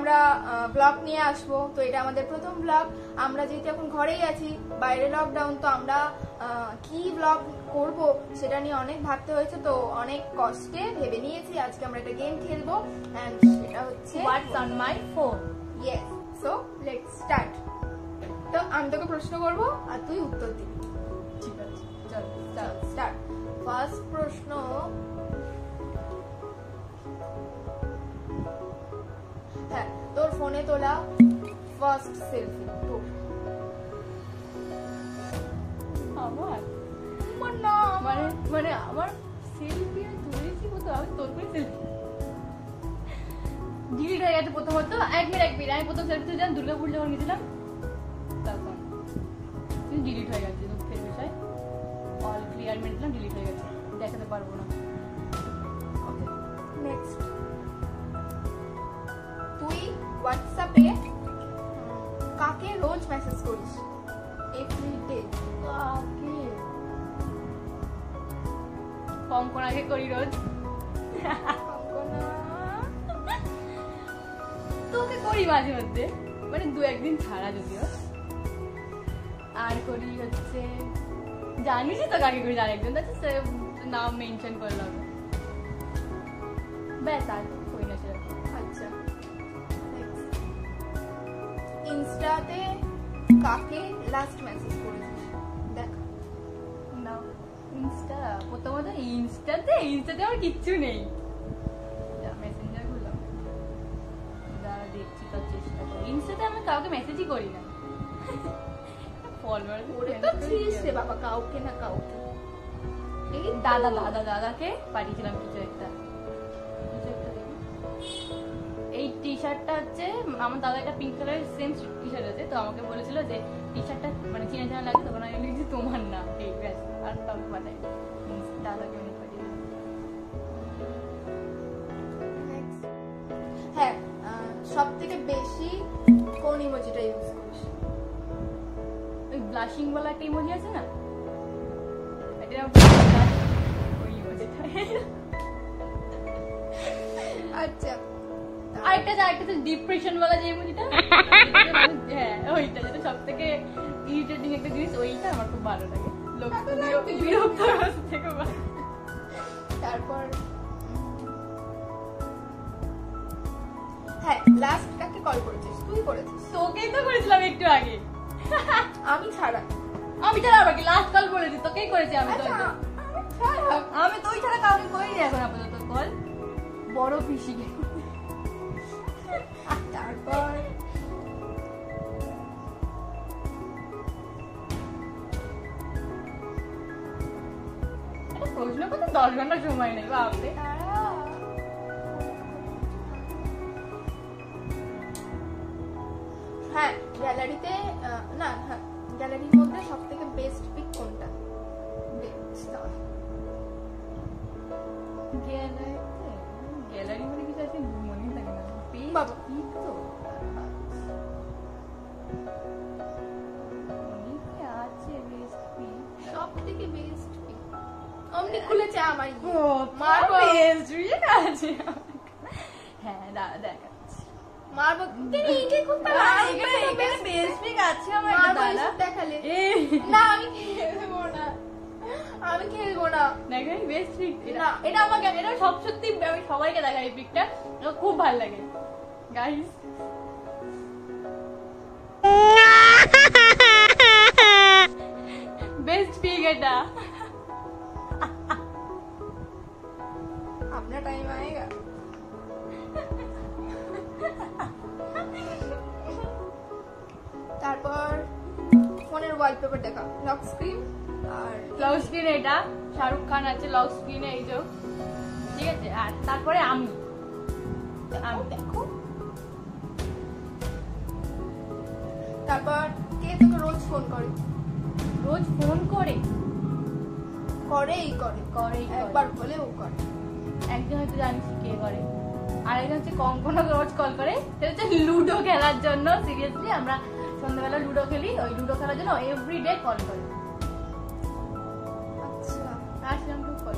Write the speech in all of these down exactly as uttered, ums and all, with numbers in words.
আমরা ব্লগ নিয়ে আসবো। তো এটা আমাদের প্রথম ব্লগ। আমরা যেহেতু এখন ঘরেই আছি, বাইরে লকডাউন, তো আমরা কি ব্লগ করব সেটা নিয়ে অনেক ভাবতে হয়েছে। তো অনেক কষ্টে ভেবে নিয়েছি আজকে আমরা একটা গেম খেলবো, এন্ড সেটা হচ্ছে what's on my phone. Yes, so let's start. তো আমি তোকে প্রশ্ন করবো আর তুই উত্তর দিবি। ঠিক আছে, চল স্টার্ট। ফার্স্ট প্রশ্ন, হ্যাঁ, তোর ফোনে তোলা ফার্স্ট সেলফি তোর? আমার আমার না, মানে মানে আমার সেলফি তুলেছি কত, আমি তোর করে সেলফি ডিলিট হয়ে গেছে প্রথমত। এক মিনিট এক মিনিট আমি প্রথম সেলফি তুলছিলাম দুর্গাপুর যখন গেছিলাম, তখন ডিলিট হয়ে গেছে। দুঃখের বিষয়, অল ক্লিয়ার মেরেছিলাম, ডিলিট হয়ে গেছে, দেখাতে পারবো না। নেক্সট, তুই হোয়াটসঅ্যাপে কাকে রোজ মেসেজ করিস? এভরিডে। কাকে? কঙ্কনাকে করি রোজ। তোকে করি মাঝে মধ্যে, মানে দু একদিন ছাড়া যদিও। আর করি হচ্ছে, জানিস তো কাকে করি, আর একজন নাম মেনশন করলাম, ব্যাস, আর করি না সেরকম। আচ্ছা, ইনস্টাতে কাকে লাস্ট মেসেজ করেছিস? দেখ না, ইনস্টা প্রথমত ইনস্টাতে ইনস্টাতে আমার কিচ্ছু নেই। মেসেঞ্জার গুলো যারা দেখছি তার চেষ্টা করি। ইনস্টাতে আমি কাউকে মেসেজই করি না। ফলোয়ার করে তো ছিস রে বাবা, কাউকে না কাউকে। এই দাদা দাদা দাদাকে পাঠিয়েছিলাম কিছু একটা। এই টি শার্টটা হচ্ছে আমার দাদা, একটা পিঙ্ক কালারের সেম টি শার্ট আছে, তো আমাকে বলেছিল যে টি শার্টটা মানে চেনা চেনা লাগে, তখন আমি লিখেছি তোমার না, এই ব্যাস, আর কাউকে পাঠাই দাদাকে আমি পাঠিয়ে। হ্যাঁ, সব থেকে বেশি কোন ইমোজিটা ইউজ করিস? ওই ব্লাশিং বলা একটা ইমোজি আছে না, এটা ওই ইমোজিটা। আচ্ছা, আরেকটা আরেকটা ডিপ্রেশন বলা যে ইমোজিটা, হ্যাঁ ওইটা, যেটা সব থেকে ইরিটেটিং একটা জিনিস, ওইটা আমার খুব ভালো লাগে। লোক বিরক্ত থেকে। তারপর হ্যাঁ, লাস্ট কাকে কল করেছিস? তুই করেছিস। তোকেই তো করেছিলাম একটু আগে। আমি ছাড়া? আমি ছাড়া আবার কি লাস্ট কল করেছি? তোকেই করেছি আমি। তো আমি তুই ছাড়া কাউকে করিনি এখন আপাতত কল, বড় পিসিকে। তারপর প্রশ্ন করতে দশ ঘন্টা সময় নেই বাপরে। হ্যাঁ, গ্যালারিতে না, হ্যাঁ গ্যালারির মধ্যে সব থেকে বেস্ট পিক কোনটা? গ্যালারি মানে কিছু আছে মনেই থাকে না বাবা। পিক তো আছে বেস্ট পিক, সব থেকে বেস্ট পিক অমনি খুলেছে আমার। মারবো আছে। হ্যাঁ দাদা দেখাচ্ছি, মারবো কেন? এইটাই খুলতে লাগবে, এখানে বেস্ট পিক আছে আমার দাদা দেখালে। না আমি খেলবো না, আমি খেলবো না। দেখাই বেস্ট পিক না, এটা আমাকে, এটা সব সত্যি আমি সবাইকে দেখাই এই পিকটা, খুব ভালো লাগে গাইস। বেস্ট পিক এটা। अपना टाइम आएगा। তারপর ফোনের ওয়ালপেপার দেখা, লক স্ক্রিন আর লক স্ক্রিন, এটা শাহরুখ খান আছে লক স্ক্রিনে, এই যে ঠিক আছে। আর তারপরে আমি আমি দেখো। তারপর কে তোকে রোজ ফোন করে? রোজ ফোন করে করেই করে করে একবার বলে ও করে। একজন হয়তো জানিস কে করে, আর একজন হচ্ছে কঙ্কনা রোজ কল করে, সেটা হচ্ছে লুডো খেলার জন্য। সিরিয়াসলি আমরা সন্ধ্যাবেলা লুডো খেলি, ওই লুডো খেলার জন্য এভরিডে কল করে। আচ্ছা, আসলাম টু কল।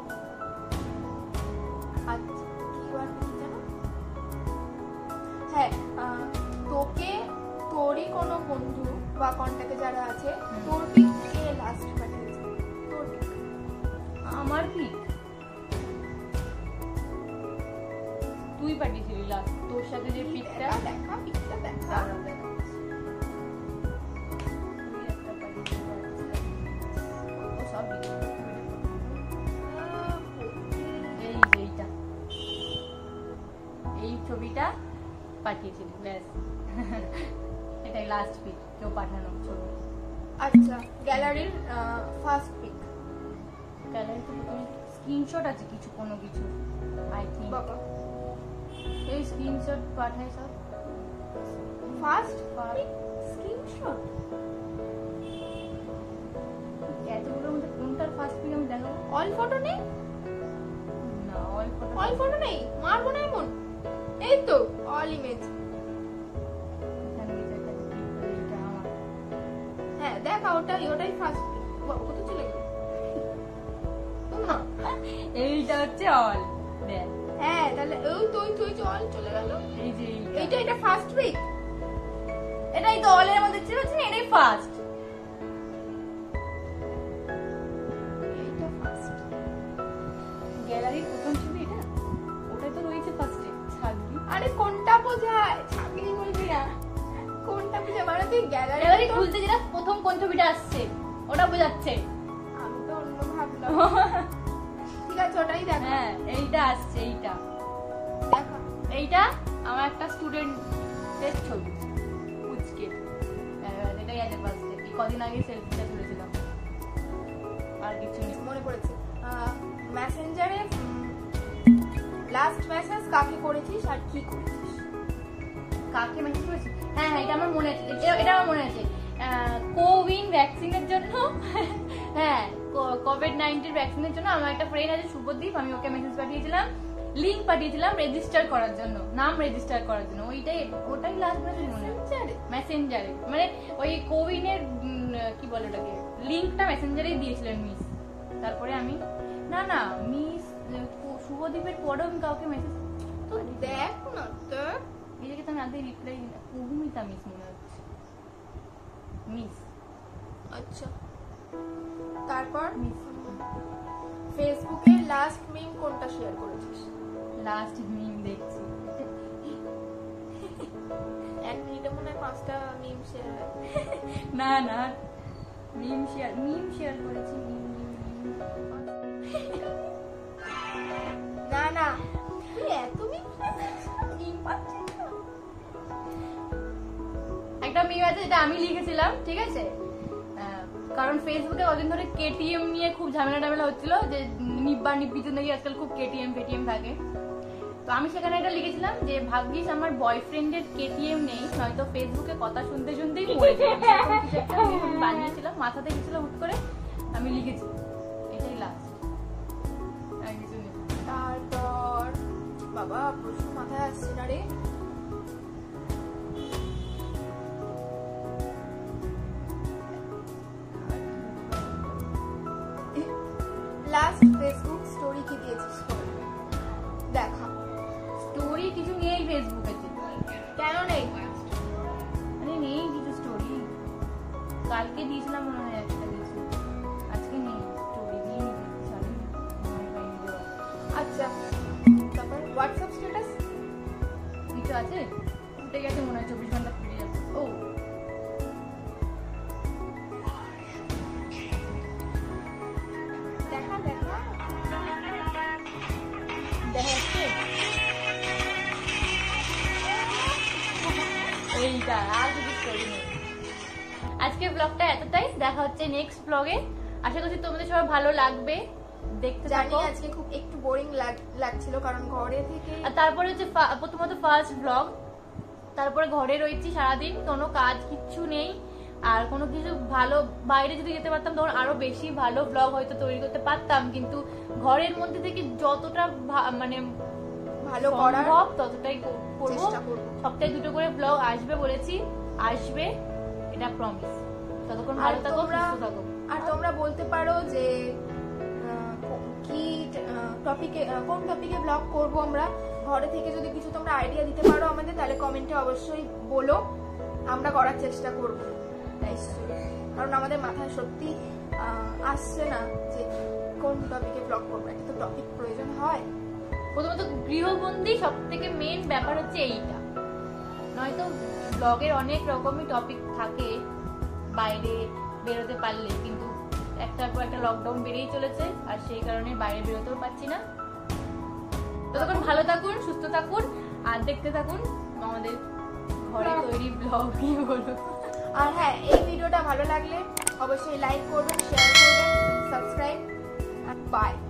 আচ্ছা, কি বার কি জানো? হ্যাঁ, কোনো বন্ধু বা কন্টাক্টে যারা আছে হুম। তোর পিক কে লাস্ট পাঠিয়েছে? তোর পিক। আমার পিক তুই পাঠিয়েছিলি লাস্ট, তোর সাথে যে পিকটা দেখা দেখা পিকটা দেখা। এই ছবিটা পাঠিয়েছিলি, ব্যাস এটাই লাস্ট পিক কেউ পাঠানো ছবি। আচ্ছা, গ্যালারির ফার্স্ট পিক। গ্যালারিতে প্রথমে স্ক্রিনশট আছে কিছু, কোনো কিছু আই থিঙ্ক বাবা এই স্ক্রিনশট পাঠাই সব। First pick screenshot. এতগুলোর মধ্যে কোনটার ফার্স্ট পিক আমি দেখাবো? অল ফটো নেই? না অল ফটো অল ফটো নেই, মারবো না এমন। এই তো অল ইমেজ। এখানে এই জায়গায় এইটা আমার। হ্যাঁ দেখা, ওটাই ওটাই ফার্স্ট পিক। কত চলে গেল? না এইটা হচ্ছে অল, দেখ হ্যাঁ তাহলে ওই তো ওই তো ওই অল চলে গেল। এই যে এইটা এইটা এটা ফার্স্ট পিক। এটাই তো অলের মধ্যে ছিল না, এটাই ফার্স্ট। এইটা ফার্স্ট। গ্যালারির প্রথম ছবি এটা, ওটাই তো রয়েছে ফার্স্টে ছাগলি। আরে কোনটা বোঝায়? ছাগলি বলবি না, কোনটা বোঝায় মানে তুই গ্যালারি গ্যালারি খুলতে যেটা প্রথম কোন ছবিটা আসছে ওটা বোঝাচ্ছে। আমি তো অন্য ভাবলাম। ঠিক আছে ওটাই দেখা। হ্যাঁ এইটা আসছে, এইটা দেখা এইটা আমার একটা স্টুডেন্টের ছবি পুচকে, এটাই আছে ফার্স্টে। এই কদিন আগে সেলফিটা তুলেছিলাম, আর কিছু নেই। মনে পড়েছে মেসেঞ্জারে লাস্ট মেসেজ কাকে করেছিস আর কি করেছিস? কাকে মেসেজ করেছি? হ্যাঁ হ্যাঁ এটা আমার মনে আছে, এটা- এটা আমার মনে আছে। কোভিড ভ্যাকসিনের জন্য হ্যাঁ কোভিড নাইনটিন ভ্যাকসিনের জন্য আমার একটা ফ্রেন্ড আছে শুভদীপ, আমি ওকে মেসেজ পাঠিয়েছিলাম, লিংক পাঠিয়েছিলাম রেজিস্টার করার জন্য, নাম রেজিস্টার করার জন্য। ওইটাই ওটাই লাস্ট মেসেজ মনে আছে মেসেঞ্জারে? মেসেঞ্জারে, মানে ওই কোভিনের কি বলে ওটাকে, লিংকটা মেসেঞ্জারেই দিয়েছিলেন মিস। তারপরে আমি না না মিস শুভদীপের পরেও আমি কাউকে মেসেজ তো দেখ না দেখ। এটাকে তো আমি আগে রিপ্লাই দিই না, কুহুমিতা মিস মনে হচ্ছে, মিস আচ্ছা তারপর মিস ফেসবুকে লাস্ট মিম কোনটা শেয়ার করেছিস? লাস্ট মিম দেখছি। এক মিনিটে মনে হয় পাঁচটা মিম শেয়ার হয়। না না মিম শেয়ার মিম শেয়ার করেছি মিম মিম মিম। না না তুই এত মিম মিম পাচ্ছিস না? একটা মিম আছে যেটা আমি লিখেছিলাম, ঠিক আছে, আহ, কারণ ফেসবুকে কদিন ধরে কেটিএম নিয়ে খুব ঝামেলা টামেলা হচ্ছিল, যে নিব্বা নিব্বিতে নাকি আজকাল খুব কেটিএম ফেটিএম থাকে। তো আমি সেখানে এটা লিখেছিলাম যে ভাগ্যিস আমার বয়ফ্রেন্ডের কেটিএম নেই, নয়তো ফেসবুকে কথা শুনতে শুনতেই মরে যেতাম। এরকম কিছু একটা আমি বানিয়েছিলাম, মাথাতে গেছিল হুট করে, আমি লিখেছি। এটাই লাস্ট, আর কিছু নেই। তারপর বাবা প্রশ্ন মাথায় আসছে না রে। লাস্ট ফেসবুক স্টোরি কি দিয়েছিস? দেখা। স্টোরি কিছু নেই ফেসবুকেতে, কেন নেই? মানে নেই কিছু স্টোরি। কালকে দিয়েছিলাম মনে হয় একটা কিছু, আজকে নেই স্টোরি, দিয়ে নিতে আচ্ছা তারপর হোয়াটসঅ্যাপ স্ট্যাটাস কিছু আছে, উঠে গেছে মনে হয়, চব্বিশ ঘন্টা ফিরে যাবে। ও দেখা দেখা দেখা যাচ্ছে এইটা, আর কিছু স্টোরি নেই। আজকে ব্লগটা এতটাই, দেখা হচ্ছে নেক্সট ব্লগে। আশা করছি তোমাদের সবার ভালো লাগবে, দেখতে জানি থাকো। আজকে খুব একটু বোরিং লাগছিল কারণ ঘরে থেকে আর তারপরে হচ্ছে ফা- প্রথমত ফার্স্ট ব্লগ, তারপরে ঘরে রয়েছি সারাদিন, কোনো কাজ কিচ্ছু নেই। আর কোনো কিছু ভালো বাইরে যদি যেতে পারতাম তখন আরো বেশি ভালো ব্লগ হয়তো তৈরি করতে পারতাম, কিন্তু ঘরের মধ্যে থেকে যতটা ভা- মানে ভালো করার সম্ভব ততটাই কর- করবো। চেষ্টা করব। সপ্তাহে দুটো করে ব্লগ আসবে বলেছি, আসবে, এটা প্রমিস। ততক্ষণ আর ভালো থাকো, তোমরা সুস্থ থাকো। আর তোমরা বলতে পারো যে আহ, কি টপিকে কোন টপিকে ব্লগ করব আমরা। ঘরে থেকে যদি কিছু তোমরা আইডিয়া দিতে পারো আমাদের, তাহলে কমেন্টে অবশ্যই বলো। আমরা করার চেষ্টা করব, কারণ আমাদের মাথায় সত্যি আসছে না যে কোন টপিকে ব্লগ করবো। একটা তো টপিক প্রয়োজন হয়। প্রথমত গৃহবন্দী সব থেকে মেন ব্যাপার হচ্ছে এইটা, নয়তো ব্লগের অনেক রকমই টপিক থাকে বাইরে বেরোতে পারলে, কিন্তু একটার পর একটা লকডাউন বেড়েই চলেছে আর সেই কারণে বাইরে বেরোতেও পারছি না। ততক্ষণ ভালো থাকুন, সুস্থ থাকুন আর দেখতে থাকুন আমাদের ঘরে তৈরি ব্লগ। কি বলো? আর হ্যাঁ, এই ভিডিওটা ভালো লাগলে অবশ্যই লাইক করবেন, শেয়ার করবেন, সাবস্ক্রাইব। বাই।